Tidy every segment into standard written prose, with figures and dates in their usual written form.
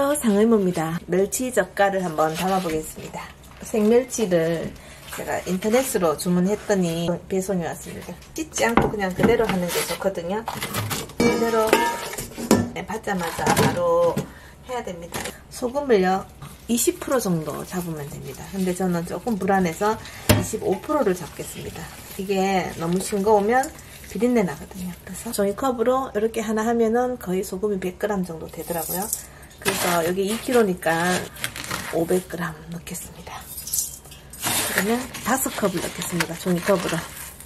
안녕하세요, 상의모입니다. 멸치 젓갈을 한번 담아보겠습니다. 생멸치를 제가 인터넷으로 주문했더니 배송이 왔습니다. 씻지 않고 그냥 그대로 하는 게 좋거든요. 그대로 받자마자 바로 해야 됩니다. 소금을요 20% 정도 잡으면 됩니다. 근데 저는 조금 불안해서 25%를 잡겠습니다. 이게 너무 싱거우면 비린내 나거든요. 그래서 종이컵으로 이렇게 하나 하면은 거의 소금이 100g 정도 되더라고요. 그래서 여기 2kg니까 500g 넣겠습니다. 그러면 5컵을 넣겠습니다. 종이컵으로.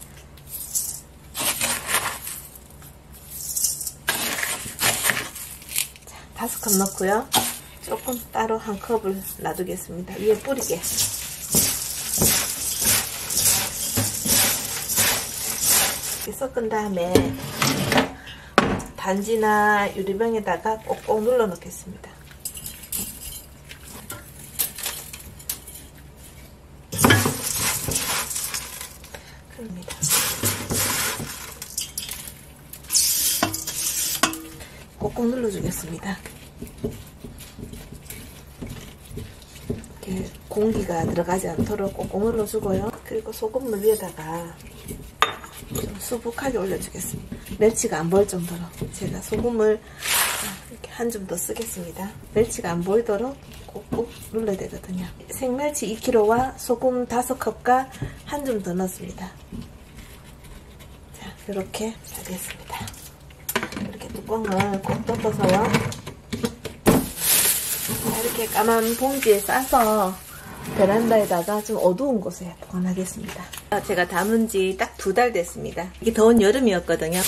자, 5컵 넣고요. 조금 따로 한 컵을 놔두겠습니다. 위에 뿌리게. 이렇게 섞은 다음에 반지나 유리병에다가 꼭꼭 눌러 넣겠습니다. 그럽니다. 꼭꼭 눌러주겠습니다. 이렇게 공기가 들어가지 않도록 꼭꼭 눌러주고요. 그리고 소금물 위에다가 좀 수북하게 올려주겠습니다. 멸치가 안 보일 정도로 제가 소금을 이렇게 한 줌 더 쓰겠습니다. 멸치가 안 보이도록 꾹꾹 눌러야 되거든요. 생멸치 2kg와 소금 5컵과 한 줌 더 넣습니다. 자, 이렇게 잘 됐습니다. 이렇게 뚜껑을 꼭 덮어서요. 이렇게 까만 봉지에 싸서 베란다에다가 좀 어두운 곳에 보관하겠습니다. 제가 담은 지 딱 2달 됐습니다. 이게 더운 여름이었거든요.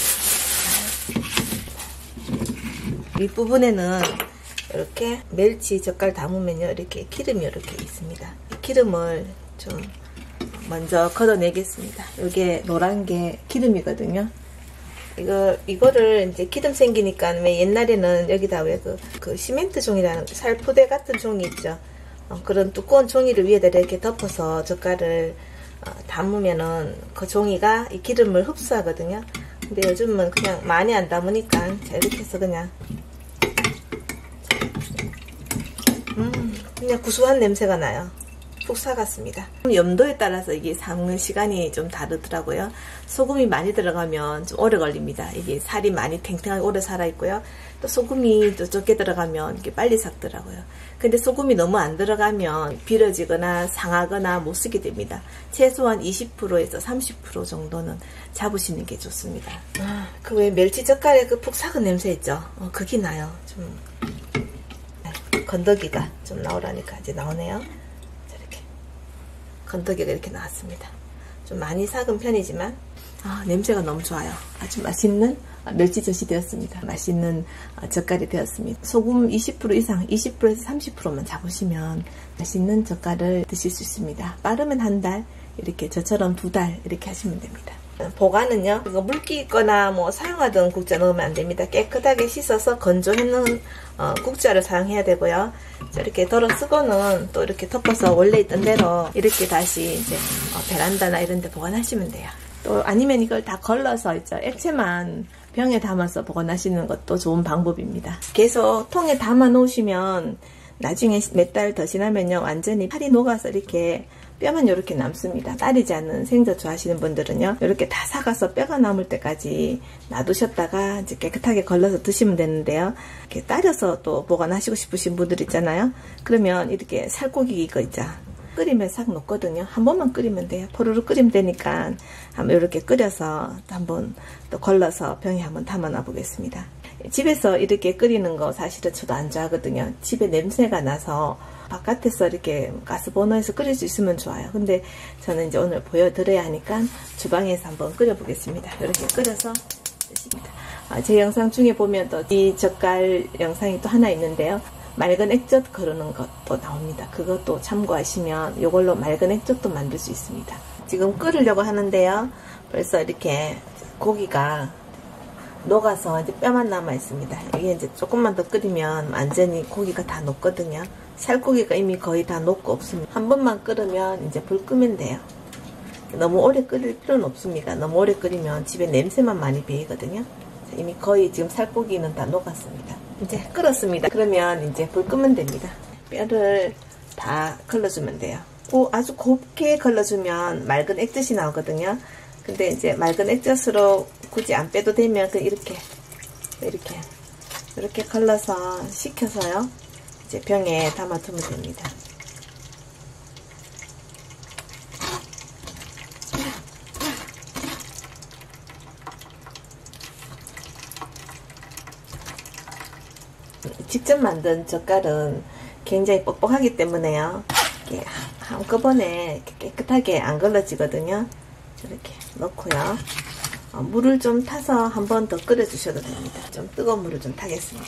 윗부분에는 이렇게 멸치 젓갈 담으면요, 이렇게 기름이 이렇게 있습니다. 기름을 좀 먼저 걷어내겠습니다. 이게 노란 게 기름이거든요. 이거를 이제 기름 생기니까 왜 옛날에는 여기다 왜 그 시멘트 종이라는 살포대 같은 종이 있죠. 그런 두꺼운 종이를 위에다 이렇게 덮어서 젓갈을 담으면은 그 종이가 이 기름을 흡수하거든요. 근데 요즘은 그냥 많이 안 담으니까 자, 이렇게 해서 그냥 그냥 구수한 냄새가 나요. 푹 사갔습니다. 염도에 따라서 이게 삶는 시간이 좀 다르더라고요. 소금이 많이 들어가면 좀 오래 걸립니다. 이게 살이 많이 탱탱하게 오래 살아있고요. 또 소금이 또 적게 들어가면 이게 빨리 삭더라고요. 근데 소금이 너무 안 들어가면 비려지거나 상하거나 못 쓰게 됩니다. 최소한 20%에서 30% 정도는 잡으시는 게 좋습니다. 그 왜 멸치 젓갈에 그 푹 삭은 냄새 있죠? 그게 나요. 좀 건더기가 좀 나오라니까 이제 나오네요. 건더기가 이렇게 나왔습니다. 좀 많이 삭은 편이지만 냄새가 너무 좋아요. 아주 맛있는 멸치젓이 되었습니다. 맛있는 젓갈이 되었습니다. 소금 20% 이상 20%에서 30%만 잡으시면 맛있는 젓갈을 드실 수 있습니다. 빠르면 한 달, 이렇게 저처럼 2달 이렇게 하시면 됩니다. 보관은요, 이거 물기 있거나 뭐 사용하던 국자 넣으면 안 됩니다. 깨끗하게 씻어서 건조해놓은 국자를 사용해야 되고요. 이렇게 덜어 쓰고는 또 이렇게 덮어서 원래 있던 대로 이렇게 다시 이제 베란다나 이런 데 보관하시면 돼요. 또 아니면 이걸 다 걸러서 있죠, 액체만 병에 담아서 보관하시는 것도 좋은 방법입니다. 계속 통에 담아 놓으시면 나중에 몇 달 더 지나면요, 완전히 살이 녹아서 이렇게 뼈만 이렇게 남습니다. 따리지 않는 생젓 좋아하시는 분들은요, 이렇게 다 사가서 뼈가 남을 때까지 놔두셨다가 이제 깨끗하게 걸러서 드시면 되는데요. 이렇게 따려서 또 보관하시고 싶으신 분들 있잖아요. 그러면 이렇게 살코기 이거 있죠, 끓이면 싹 녹거든요. 한 번만 끓이면 돼요. 포르르 끓이면 되니까 한번 이렇게 끓여서 한번 또 걸러서 병에 한번 담아 놔 보겠습니다. 집에서 이렇게 끓이는 거 사실은 저도 안 좋아하거든요. 집에 냄새가 나서 바깥에서 이렇게 가스버너에서 끓일 수 있으면 좋아요. 근데 저는 이제 오늘 보여드려야 하니까 주방에서 한번 끓여보겠습니다. 이렇게 끓여서 드십니다. 제 영상 중에 보면 또 이 젓갈 영상이 또 하나 있는데요. 맑은 액젓 거르는 것도 나옵니다. 그것도 참고하시면 이걸로 맑은 액젓도 만들 수 있습니다. 지금 끓으려고 하는데요. 벌써 이렇게 고기가 녹아서 이제 뼈만 남아 있습니다. 이게 이제 조금만 더 끓이면 완전히 고기가 다 녹거든요. 살코기가 이미 거의 다 녹고 없습니다. 한 번만 끓으면 이제 불 끄면 돼요. 너무 오래 끓일 필요는 없습니다. 너무 오래 끓이면 집에 냄새만 많이 배이거든요. 이미 거의 지금 살코기는 다 녹았습니다. 이제 끓었습니다. 그러면 이제 불 끄면 됩니다. 뼈를 다 걸러주면 돼요. 아주 곱게 걸러주면 맑은 액젓이 나오거든요. 근데 이제 맑은 액젓으로 굳이 안 빼도 되면 이렇게 걸러서 식혀서요. 이제 병에 담아두면 됩니다. 직접 만든 젓갈은 굉장히 뻑뻑하기 때문에요. 이렇게 한꺼번에 깨끗하게 안 걸러지거든요. 이렇게 넣고요. 물을 좀 타서 한 번 더 끓여 주셔도 됩니다. 좀 뜨거운 물을 좀 타겠습니다.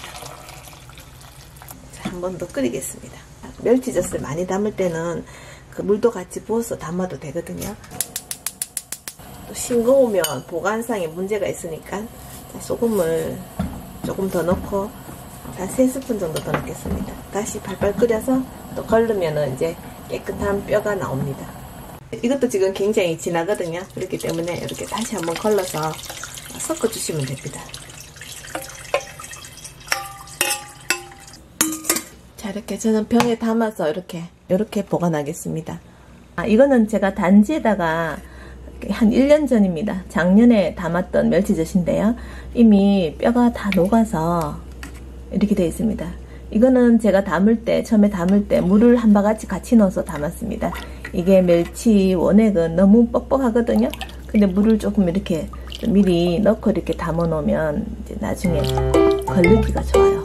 한 번 더 끓이겠습니다. 멸치젓을 많이 담을 때는 그 물도 같이 부어서 담아도 되거든요. 또 싱거우면 보관상에 문제가 있으니까 소금을 조금 더 넣고 한 3스푼 정도 더 넣겠습니다. 다시 팔팔 끓여서 또 걸르면은 이제 깨끗한 뼈가 나옵니다. 이것도 지금 굉장히 진하거든요. 그렇기 때문에 이렇게 다시 한번 걸러서 섞어 주시면 됩니다. 자, 이렇게 저는 병에 담아서 이렇게 보관하겠습니다. 이거는 제가 단지에다가 한 1년 전입니다. 작년에 담았던 멸치젓인데요. 이미 뼈가 다 녹아서 이렇게 되어 있습니다. 이거는 제가 처음에 담을 때 물을 한 바가지 같이 넣어서 담았습니다. 이게 멸치 원액은 너무 뻑뻑하거든요. 근데 물을 조금 이렇게 미리 넣고 이렇게 담아 놓으면 이제 나중에 걸르기가 좋아요.